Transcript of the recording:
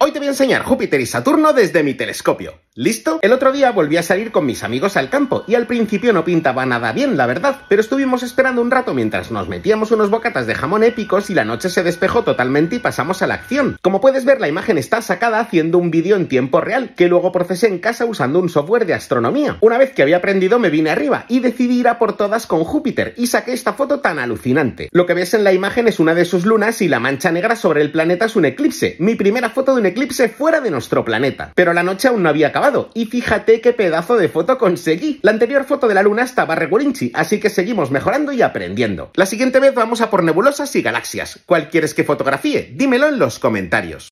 Hoy te voy a enseñar Júpiter y Saturno desde mi telescopio. ¿Listo? El otro día volví a salir con mis amigos al campo y al principio no pintaba nada bien, la verdad, pero estuvimos esperando un rato mientras nos metíamos unos bocatas de jamón épicos y la noche se despejó totalmente y pasamos a la acción. Como puedes ver, la imagen está sacada haciendo un vídeo en tiempo real, que luego procesé en casa usando un software de astronomía. Una vez que había aprendido me vine arriba y decidí ir a por todas con Júpiter y saqué esta foto tan alucinante. Lo que ves en la imagen es una de sus lunas y la mancha negra sobre el planeta es un eclipse. Mi primera foto de un eclipse fuera de nuestro planeta. Pero la noche aún no había acabado y fíjate qué pedazo de foto conseguí. La anterior foto de la luna estaba regulinchi, así que seguimos mejorando y aprendiendo. La siguiente vez vamos a por nebulosas y galaxias. ¿Cuál quieres que fotografíe? Dímelo en los comentarios.